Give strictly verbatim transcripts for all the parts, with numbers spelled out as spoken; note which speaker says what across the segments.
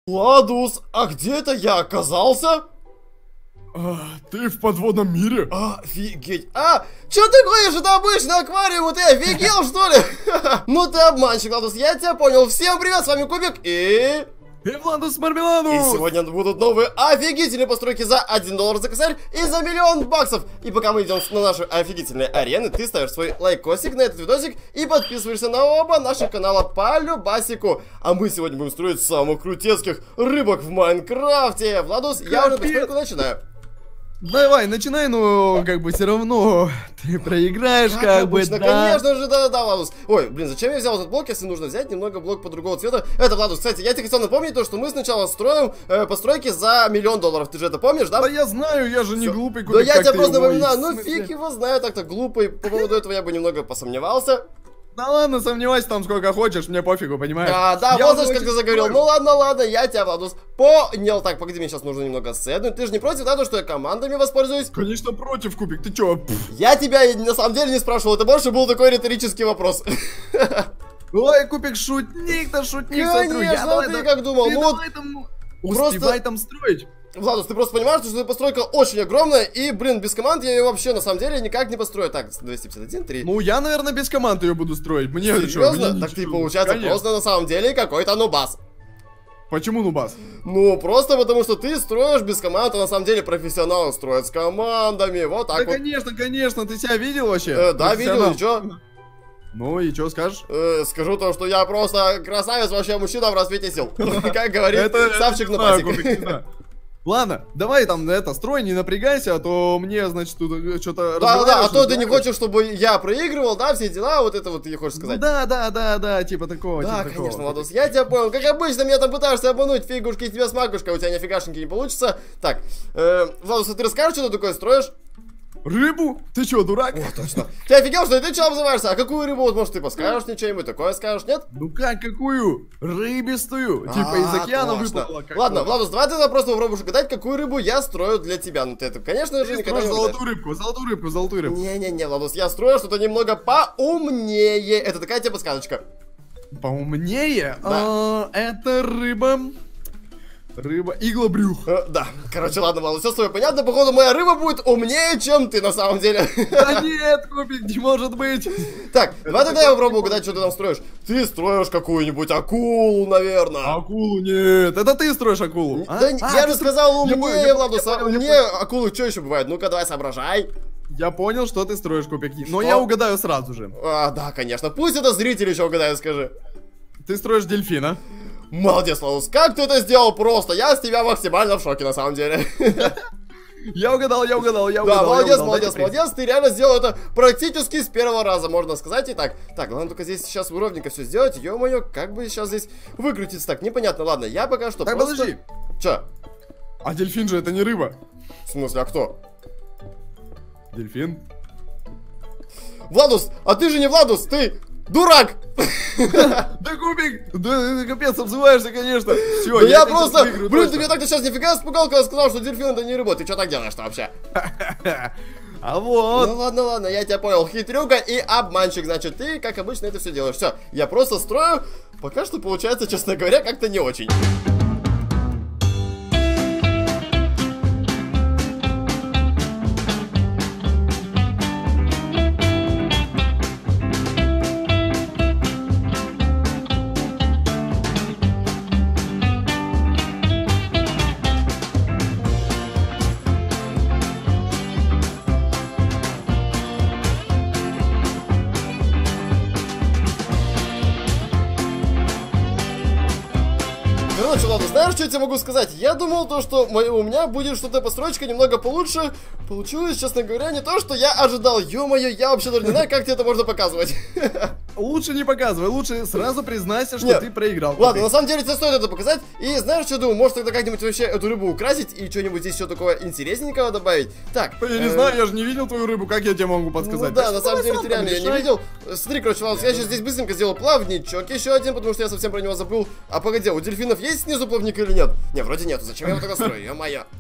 Speaker 1: Владус, а где это я оказался?
Speaker 2: А, ты в подводном мире?
Speaker 1: Офигеть. А, чё ты гонишь? Это обычный аквариум, ты офигел, что ли? Ну ты обманщик, Владус, я тебя понял. Всем привет, с вами Кубик и...
Speaker 2: И Владус Мармеладус!
Speaker 1: И сегодня будут новые офигительные постройки за один доллар за косарь и за миллион баксов. И пока мы идем на наши офигительные арены, ты ставишь свой лайкосик на этот видосик и подписываешься на оба наших канала по любасику. А мы сегодня будем строить самых крутецких рыбок в Майнкрафте. Владус, я уже постройку начинаю.
Speaker 2: Давай, начинай, но как бы все равно ты проиграешь, как, как бы,
Speaker 1: обычно,
Speaker 2: да.
Speaker 1: Конечно же, да-да-да, Владус. Ой, блин, зачем я взял этот блок, если нужно взять немного блок по другого цвета? Это, Владус, кстати, я тебе хотел напомнить то, что мы сначала строим э, постройки за миллион долларов. Ты же это помнишь, да?
Speaker 2: Да я знаю, я же не
Speaker 1: Всё.
Speaker 2: глупый.
Speaker 1: Да я тебя просто напоминаю,
Speaker 2: его...
Speaker 1: ну фиг его знаю, так-то глупый. По поводу этого я бы немного посомневался.
Speaker 2: Да ладно, сомневайся там сколько хочешь, мне пофигу, понимаешь?
Speaker 1: Да, да,
Speaker 2: я
Speaker 1: вот знаешь, как ты заговорил.
Speaker 2: строю.
Speaker 1: Ну ладно, ладно, я тебя, Владус, понял. Так, погоди, мне сейчас нужно немного седнуть. Ты же не против, да, то, что я командами воспользуюсь?
Speaker 2: Конечно, против, Кубик, ты чё?
Speaker 1: Я тебя на самом деле не спрашивал, это больше был такой риторический вопрос.
Speaker 2: Ой, Кубик, шутник, да шутник, смотрю. Я
Speaker 1: Конечно,
Speaker 2: давай,
Speaker 1: ты
Speaker 2: да,
Speaker 1: как думал,
Speaker 2: ты
Speaker 1: ну вот...
Speaker 2: давай там,
Speaker 1: просто-
Speaker 2: успевай там строить.
Speaker 1: Владус, ты просто понимаешь, что эта постройка очень огромная, и, блин, без команд я ее вообще, на самом деле, никак не построю. Так, двести пятьдесят один, три.
Speaker 2: Ну, я, наверное, без команд ее буду строить. Мне чё,
Speaker 1: Серьезно?
Speaker 2: мне
Speaker 1: Так ты,
Speaker 2: ничего.
Speaker 1: получается,
Speaker 2: Конечно.
Speaker 1: просто на самом деле какой-то нубас.
Speaker 2: Почему нубас?
Speaker 1: Ну, просто потому что ты строишь без команд, а на самом деле профессионалы строят с командами. Вот так
Speaker 2: Да,
Speaker 1: вот.
Speaker 2: конечно, конечно, ты себя видел вообще?
Speaker 1: Э, да, видел,
Speaker 2: Профессионал.
Speaker 1: и чё?
Speaker 2: Ну и что скажешь?
Speaker 1: Э, скажу то, что я просто красавец, вообще мужчина в расцвете сил. Как говорит Савчик на пасеке.
Speaker 2: Ладно, давай там это, строй, не напрягайся, а то мне, значит, тут что-то...
Speaker 1: Да, да, а то ты не хочешь, чтобы я проигрывал, да, все дела, вот это вот ты хочешь сказать.
Speaker 2: Да, да, да, да, типа такого,
Speaker 1: Да,
Speaker 2: типа
Speaker 1: конечно,
Speaker 2: такого.
Speaker 1: Владус, я тебя понял. Как обычно, меня там пытаешься обмануть, фигушки из тебя с макушкой, у тебя нифигашеньки не получится. Так, э, Владус, а ты расскажешь, что ты такое строишь?
Speaker 2: Рыбу? Ты чё, дурак?
Speaker 1: О, точно. Ты офигел, что ли? Ты чё обзываешься? А какую рыбу, вот, может, ты подскажешь мне что-нибудь такое скажешь, нет?
Speaker 2: Ну как, какую? Рыбистую. Типа из
Speaker 1: А,
Speaker 2: океана
Speaker 1: точно.
Speaker 2: выплыла. как
Speaker 1: Ладно,
Speaker 2: бы.
Speaker 1: Владус, давай тогда просто попробуешь угадать, какую рыбу я строю для тебя. Ну ты это, конечно же,
Speaker 2: Ты
Speaker 1: никогда
Speaker 2: строишь
Speaker 1: не угадаешь.
Speaker 2: золотую рыбку, золотую рыбку, золотую рыбку.
Speaker 1: Не-не-не, Владус, я строю что-то немного поумнее. Это такая тебе подсказочка.
Speaker 2: Поумнее?
Speaker 1: Да.
Speaker 2: А, это рыба... Рыба... Иглобрюх.
Speaker 1: Э, да, короче, ладно, Владус, все с тобой понятно. Походу, моя рыба будет умнее, чем ты на самом деле.
Speaker 2: Да нет, Кубик, не может быть.
Speaker 1: Так, давай тогда я попробую угадать, что ты там строишь. Ты строишь какую-нибудь акулу, наверное.
Speaker 2: Акулу нет. Это ты строишь акулу. а?
Speaker 1: Да
Speaker 2: А,
Speaker 1: я
Speaker 2: ты
Speaker 1: же
Speaker 2: стро-
Speaker 1: сказал
Speaker 2: Я
Speaker 1: умнее,
Speaker 2: понял, я
Speaker 1: Владус,
Speaker 2: понял,
Speaker 1: а
Speaker 2: я
Speaker 1: умнее акулы что еще бывает? Ну-ка, давай соображай.
Speaker 2: Я понял, что ты строишь, Кубик. Но
Speaker 1: Что?
Speaker 2: я угадаю сразу же.
Speaker 1: А, да, конечно, пусть это зритель еще угадает, скажи.
Speaker 2: Ты строишь дельфина.
Speaker 1: Молодец, Владус, как ты это сделал просто? Я с тебя максимально в шоке, на самом деле.
Speaker 2: Я угадал, я угадал, я угадал.
Speaker 1: Да,
Speaker 2: я
Speaker 1: молодец,
Speaker 2: угадал.
Speaker 1: молодец,
Speaker 2: Дайте приз.
Speaker 1: молодец, ты реально сделал это практически с первого раза, можно сказать. Итак, так, главное только здесь сейчас ровненько все сделать. Ё-моё, как бы сейчас здесь выкрутиться? Так, непонятно, ладно, я пока что
Speaker 2: Так,
Speaker 1: просто...
Speaker 2: подожди.
Speaker 1: Чё?
Speaker 2: А дельфин же это не рыба.
Speaker 1: В смысле, а кто?
Speaker 2: Дельфин?
Speaker 1: Владус, а ты же не Владус, ты дурак!
Speaker 2: Да, Кубик! Да, капец, обзываешься, конечно. Все,
Speaker 1: Да я просто, блин, ты меня так-то сейчас нифига испугал, когда сказал, что дельфин это не рыба. Ты что так делаешь-то вообще?
Speaker 2: А вот.
Speaker 1: Ну ладно, ладно, я тебя понял. Хитрюга и обманщик, значит, ты, как обычно, это все делаешь. Все, я просто строю. Пока что получается, честно говоря, как-то не очень. Короче, ладно, знаешь, что я тебе могу сказать? Я думал то, что мо- у меня будет что-то постройка немного получше. Получилось, честно говоря, не то, что я ожидал. Ё-моё, я вообще даже не знаю, как тебе это можно показывать.
Speaker 2: Лучше не показывай, лучше сразу признайся, что
Speaker 1: Нет.
Speaker 2: ты проиграл.
Speaker 1: Ладно,
Speaker 2: Кубик.
Speaker 1: на самом деле тебе стоит это показать. И знаешь, что я думаю, может тогда как-нибудь вообще эту рыбу украсить и что-нибудь здесь еще такого интересненького добавить. Так.
Speaker 2: Я не
Speaker 1: э,
Speaker 2: знаю, я же не видел твою рыбу, как я тебе могу
Speaker 1: Ну
Speaker 2: подсказать?
Speaker 1: да,
Speaker 2: Так
Speaker 1: на
Speaker 2: что
Speaker 1: самом
Speaker 2: давай
Speaker 1: деле
Speaker 2: сам
Speaker 1: ты реально я не
Speaker 2: помешай.
Speaker 1: видел. Смотри, короче, Владус, я сейчас здесь быстренько сделал плавничок, еще один, потому что я совсем про него забыл. А погоди, у дельфинов есть снизу плавник или нет? Не, вроде нету, зачем я его тогда строю, ё-моё.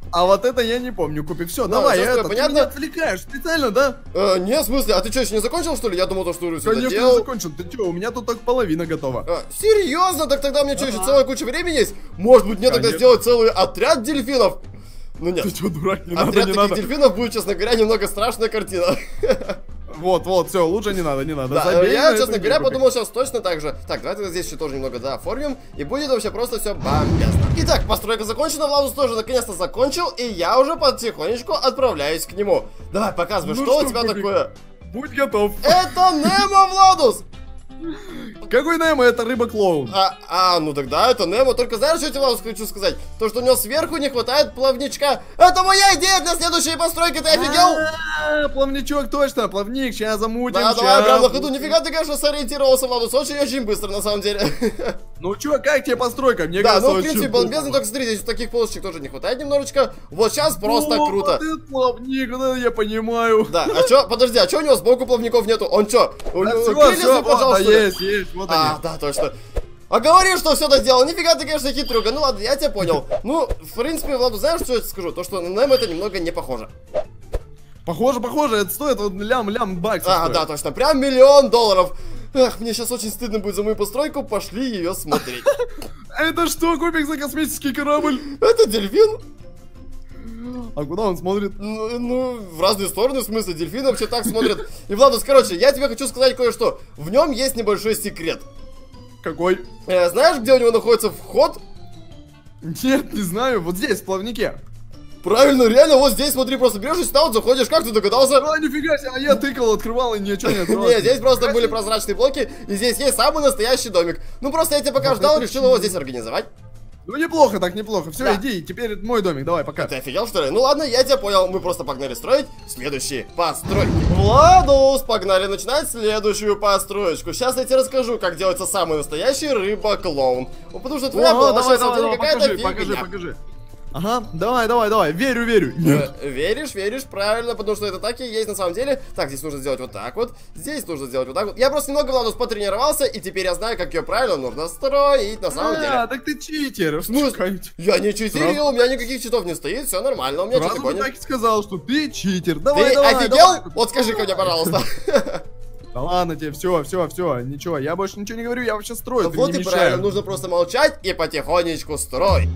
Speaker 2: А вот это я не помню, Купик. Все,
Speaker 1: Ну,
Speaker 2: давай,
Speaker 1: чувствую,
Speaker 2: это,
Speaker 1: понятно?
Speaker 2: ты меня отвлекаешь специально, да?
Speaker 1: Э, не, в смысле, а ты что, еще не закончил, что ли? Я думал, то, что уже все
Speaker 2: Конечно,
Speaker 1: доделал.
Speaker 2: не закончил. Ты что, у меня тут только половина готова.
Speaker 1: А, серьезно? Так тогда у меня что, еще целая куча времени есть? Может быть, мне тогда
Speaker 2: Конечно.
Speaker 1: сделать целый отряд дельфинов? Ну нет.
Speaker 2: Ты что, дурак, не надо,
Speaker 1: Отряд
Speaker 2: не
Speaker 1: таких
Speaker 2: надо.
Speaker 1: дельфинов будет, честно говоря, немного страшная картина.
Speaker 2: Вот, вот, все, лучше не надо, не надо.
Speaker 1: Да,
Speaker 2: Забей
Speaker 1: я,
Speaker 2: на
Speaker 1: честно
Speaker 2: эту
Speaker 1: говоря,
Speaker 2: игру,
Speaker 1: подумал сейчас точно так же. Так, давайте здесь еще тоже немного дооформим. И будет вообще просто все бомбезно. Итак, постройка закончена, Владус тоже наконец-то закончил. И я уже потихонечку отправляюсь к нему. Давай, показывай,
Speaker 2: Ну
Speaker 1: что,
Speaker 2: что,
Speaker 1: у тебя
Speaker 2: Кубик?
Speaker 1: такое?
Speaker 2: Будь готов.
Speaker 1: Это Немо, Владус!
Speaker 2: Какой Немо? Это рыба-клоун.
Speaker 1: А, а, ну тогда это Немо. Только знаешь, что я тебе Владус, хочу сказать? То, что у него сверху не хватает плавничка. Это моя идея для следующей постройки, ты офигел?
Speaker 2: А, плавничок, точно, плавник, сейчас замутим.
Speaker 1: Да,
Speaker 2: ща.
Speaker 1: давай, прям на ходу. Нифига ты, конечно, сориентировался, Владус. Очень-очень быстро, на самом деле.
Speaker 2: Ну чё, как тебе постройка? Мне
Speaker 1: Да,
Speaker 2: кажется,
Speaker 1: ну, в
Speaker 2: очень
Speaker 1: принципе,
Speaker 2: плохо.
Speaker 1: бомбезно, только смотри, здесь таких полосочек тоже не хватает немножечко. Вот сейчас просто
Speaker 2: Ну,
Speaker 1: круто.
Speaker 2: Вот этот плавник, да, я понимаю.
Speaker 1: Да, а чё, подожди, а чё у него сбоку плавников нету? Он чё, у
Speaker 2: Да,
Speaker 1: него
Speaker 2: всё,
Speaker 1: крылья
Speaker 2: всё,
Speaker 1: заподжал,
Speaker 2: вот,
Speaker 1: что
Speaker 2: да,
Speaker 1: ли?
Speaker 2: есть, есть, вот
Speaker 1: А,
Speaker 2: они.
Speaker 1: да, точно. А говоришь, что все доделал. Нифига ты, конечно, хитрюга. Ну ладно, я тебя понял. Ну, в принципе, Владу, знаешь, что я тебе скажу? То, что на Немо это немного не похоже.
Speaker 2: Похоже, похоже, это стоит вот лям-лям баксов.
Speaker 1: А,
Speaker 2: стоит.
Speaker 1: да, точно, прям миллион долларов. Эх, мне сейчас очень стыдно будет за мою постройку. Пошли ее смотреть.
Speaker 2: Это что, Кубик, за космический корабль?
Speaker 1: Это дельфин?
Speaker 2: А куда он смотрит?
Speaker 1: Ну, ну, в разные стороны, в смысле, дельфины вообще так смотрят. И, Владус, короче, я тебе хочу сказать кое-что. В нем есть небольшой секрет.
Speaker 2: Какой?
Speaker 1: Э, знаешь, где у него находится вход?
Speaker 2: Нет, не знаю, вот здесь, в плавнике.
Speaker 1: Правильно, реально, вот здесь, смотри, просто берешь и сюда вот заходишь. Как ты догадался?
Speaker 2: А, нифига себе, а я тыкал, открывал и ничего не открывал.
Speaker 1: Нет, здесь просто были прозрачные блоки, и здесь есть самый настоящий домик. Ну, просто я тебя пока ждал, решил его здесь организовать.
Speaker 2: Ну, неплохо так, неплохо. Все,
Speaker 1: Да.
Speaker 2: иди, теперь это мой домик, давай, пока.
Speaker 1: Ты офигел, что ли? Ну ладно, я тебя понял, мы просто погнали строить следующие постройки. Владус, погнали начинать следующую построечку. Сейчас я тебе расскажу, как делается самый настоящий рыба-клоун. Ну, потому что твоя
Speaker 2: О,
Speaker 1: была на
Speaker 2: давай,
Speaker 1: самом
Speaker 2: давай,
Speaker 1: деле
Speaker 2: давай,
Speaker 1: какая-то
Speaker 2: покажи, покажи,
Speaker 1: фигня.
Speaker 2: покажи. Ага, давай, давай, давай, верю, верю. Нет.
Speaker 1: Э, Веришь, веришь, правильно, потому что это так и есть на самом деле. Так, здесь нужно сделать вот так вот, здесь нужно сделать вот так вот. Я просто немного, Владус, потренировался, и теперь я знаю, как ее правильно нужно строить на самом
Speaker 2: А,
Speaker 1: деле.
Speaker 2: так ты читер.
Speaker 1: В смысле? Я не читерил,
Speaker 2: Сразу-
Speaker 1: у меня никаких читов не стоит, все нормально, у меня
Speaker 2: Сразу
Speaker 1: читы
Speaker 2: бы
Speaker 1: гонят.
Speaker 2: так и сказал, что ты читер.
Speaker 1: Ты
Speaker 2: Давай, давай,
Speaker 1: офигел?
Speaker 2: давай.
Speaker 1: Вот скажи-ка мне, пожалуйста.
Speaker 2: Да ладно тебе, все, все, все, ничего, я больше ничего не говорю, я вообще строю, ты
Speaker 1: Вот
Speaker 2: мне
Speaker 1: и
Speaker 2: не
Speaker 1: правильно,
Speaker 2: мешай.
Speaker 1: нужно просто молчать и потихонечку строить.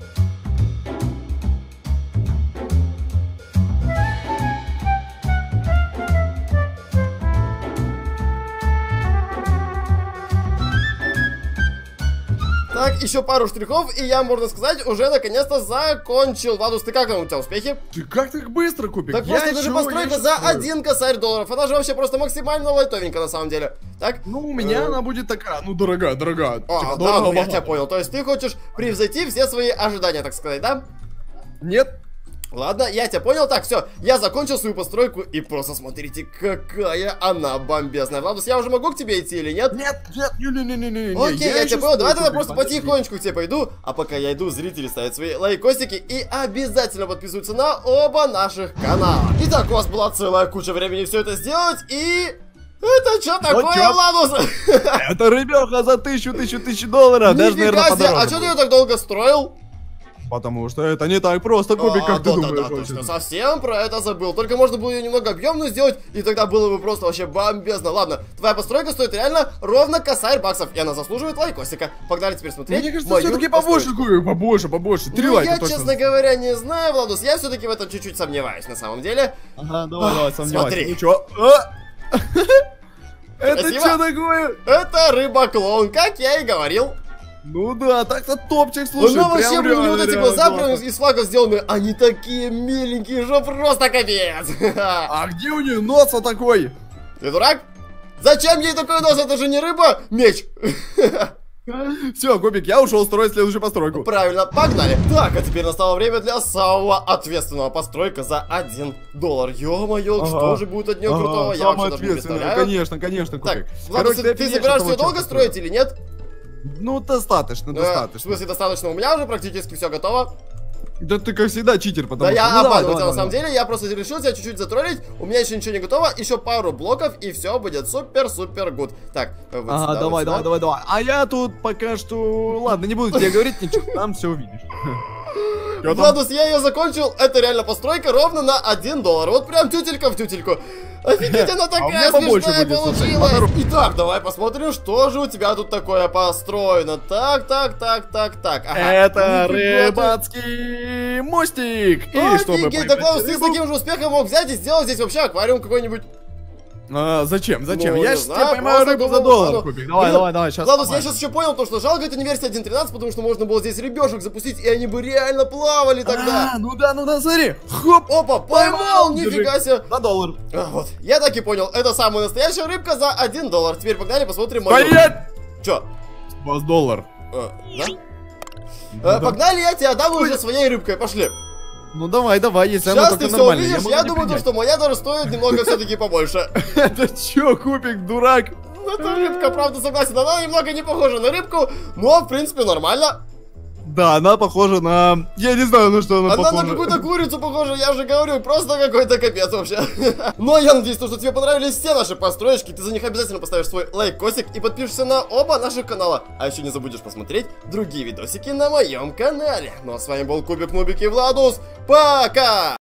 Speaker 1: Так, еще пару штрихов, и я, можно сказать, уже наконец-то закончил. Владус, ты как там, у тебя успехи?
Speaker 2: Ты как так быстро, Кубик?
Speaker 1: Так
Speaker 2: Я
Speaker 1: просто даже
Speaker 2: еще-
Speaker 1: постройка
Speaker 2: я еще
Speaker 1: за
Speaker 2: строю.
Speaker 1: один косарь долларов. Она же вообще просто максимально лайтовенькая на самом деле. Так?
Speaker 2: Ну, у меня
Speaker 1: Э,
Speaker 2: она будет такая, ну, дорогая, дорогая.
Speaker 1: А,
Speaker 2: Типа,
Speaker 1: да, ну я
Speaker 2: дорого-богато.
Speaker 1: тебя понял. То есть ты хочешь превзойти все свои ожидания, так сказать, да?
Speaker 2: Нет?
Speaker 1: Ладно, я тебя понял. Так, все, я закончил свою постройку, и просто смотрите, какая она бомбезная. Владус, я уже могу к тебе идти или нет?
Speaker 2: Нет, нет, не-не-не-не-не.
Speaker 1: Окей, я, тебя понял. Давай тогда просто
Speaker 2: подожди.
Speaker 1: потихонечку к тебе пойду. А пока я иду, зрители ставят свои лайкосики и обязательно подписываются на оба наших канала. Итак, у вас была целая куча времени все это сделать, и... Это что такое,
Speaker 2: чё?
Speaker 1: Владус?
Speaker 2: Это рыбеха за тысячу, тысячу, тысячу долларов. Даже, наверное,
Speaker 1: Нифига себе, а
Speaker 2: подороже
Speaker 1: что ты
Speaker 2: будет.
Speaker 1: ее так долго строил?
Speaker 2: Потому что это не так просто, Кубик,
Speaker 1: А,
Speaker 2: как ты
Speaker 1: да, да,
Speaker 2: думаешь.
Speaker 1: да,
Speaker 2: вообще.
Speaker 1: точно, совсем про это забыл. Только можно было ее немного объемную сделать, и тогда было бы просто вообще бомбезно. Ладно, твоя постройка стоит реально ровно косарь баксов, и она заслуживает лайкосика. Погнали теперь смотреть.
Speaker 2: Мне кажется,
Speaker 1: мою
Speaker 2: все-таки побольше,
Speaker 1: постройку.
Speaker 2: Кубик, побольше, побольше. Три
Speaker 1: Ну,
Speaker 2: лайка
Speaker 1: я,
Speaker 2: точно.
Speaker 1: честно говоря, не знаю, Владус, я все-таки в этом чуть-чуть сомневаюсь, на самом деле.
Speaker 2: Ага, давай, давай, сомневайся.
Speaker 1: смотри.
Speaker 2: Ну чё? А? Это
Speaker 1: Красиво?
Speaker 2: что такое?
Speaker 1: Это рыба-клоун, как я и говорил.
Speaker 2: Ну да, так-то топчик, слушай.
Speaker 1: Ну вообще,
Speaker 2: прям
Speaker 1: блин, у него вот
Speaker 2: реально,
Speaker 1: эти
Speaker 2: реально
Speaker 1: глаза прям
Speaker 2: классно.
Speaker 1: из флагов сделаны, они такие миленькие, что просто капец.
Speaker 2: А где у нее нос вот такой?
Speaker 1: Ты дурак? Зачем ей такой нос? Это же не рыба, меч.
Speaker 2: Все, Кубик, я ушел строить следующую постройку.
Speaker 1: Правильно, погнали. Так, а теперь настало время для самого ответственного постройка за один доллар. Ё-моё,
Speaker 2: Ага.
Speaker 1: что же будет от нее
Speaker 2: Ага,
Speaker 1: крутого, я
Speaker 2: самое
Speaker 1: вообще даже не
Speaker 2: ответственное,
Speaker 1: представляю.
Speaker 2: Конечно, конечно,
Speaker 1: Так,
Speaker 2: Кубик.
Speaker 1: Владус,
Speaker 2: Короче,
Speaker 1: ты, ты
Speaker 2: офигеешь,
Speaker 1: собираешься
Speaker 2: этого
Speaker 1: ее долго
Speaker 2: часа
Speaker 1: строить или нет?
Speaker 2: Ну, достаточно,
Speaker 1: Э, В
Speaker 2: достаточно.
Speaker 1: смысле, достаточно. У меня уже практически все готово.
Speaker 2: Да ты, как всегда, читер, потому
Speaker 1: Да
Speaker 2: что...
Speaker 1: я
Speaker 2: ну, давай,
Speaker 1: обманываю
Speaker 2: давай,
Speaker 1: тебя на
Speaker 2: давай.
Speaker 1: самом деле, я просто решил тебя чуть-чуть затроллить. У меня еще ничего не готово, еще пару блоков, и все будет супер-супер гуд. Так, вот
Speaker 2: Ага,
Speaker 1: сюда,
Speaker 2: давай,
Speaker 1: вот
Speaker 2: давай,
Speaker 1: сюда.
Speaker 2: давай, давай. А я тут пока что... Ладно, не буду тебе говорить ничего, там все увидишь. там?
Speaker 1: Владус, я ее закончил. Это реально постройка ровно на один доллар. Вот прям тютелька в тютельку. Офигеть, она такая смешная получилась. Итак, давай посмотрим, что же у тебя тут такое построено. Так, так, так, так, так.
Speaker 2: Это рыбацкий мостик. И чтобы
Speaker 1: Офигеть, так Владус, ты с таким же успехом мог взять и сделать здесь вообще аквариум какой-нибудь.
Speaker 2: А, зачем? Зачем?
Speaker 1: Ну,
Speaker 2: я
Speaker 1: не
Speaker 2: сейчас
Speaker 1: знаю,
Speaker 2: тебе поймаю
Speaker 1: просто
Speaker 2: рыбу за
Speaker 1: думал,
Speaker 2: доллар,
Speaker 1: ладно.
Speaker 2: Кубик. Давай,
Speaker 1: Блин,
Speaker 2: давай, давай, сейчас.
Speaker 1: Владус, я сейчас еще понял то, что жалко, это не версия один тринадцать, потому что можно было здесь ребешек запустить, и они бы реально плавали тогда.
Speaker 2: А, ну да, ну да, смотри. Хоп.
Speaker 1: Опа, поймал, нифига себе.
Speaker 2: За доллар.
Speaker 1: А, вот, я так и понял, это самая настоящая рыбка за один доллар. Теперь погнали, посмотрим мою.
Speaker 2: Стоять!
Speaker 1: Чё?
Speaker 2: У вас доллар.
Speaker 1: А, да? А, погнали, я тебе отдам уже своей рыбкой, пошли.
Speaker 2: Ну давай, давай, если она
Speaker 1: Сейчас
Speaker 2: только
Speaker 1: ты все
Speaker 2: нормальная.
Speaker 1: увидишь, я, думаю, то, что моя даже стоит немного все-таки побольше.
Speaker 2: Это чё, Кубик, дурак?
Speaker 1: Ну, это рыбка, правда, согласен, она немного не похожа на рыбку, но, в принципе, нормально.
Speaker 2: Да, она похожа на... Я не знаю, на что она,
Speaker 1: Она
Speaker 2: похожа.
Speaker 1: на какую-то курицу похожа, я же говорю, просто какой-то капец вообще. Но я надеюсь, что тебе понравились все наши построечки, ты за них обязательно поставишь свой лайкосик и подпишешься на оба наших канала. А еще не забудешь посмотреть другие видосики на моем канале. Ну а с вами был Кубик, Нубик и Владус. Пока!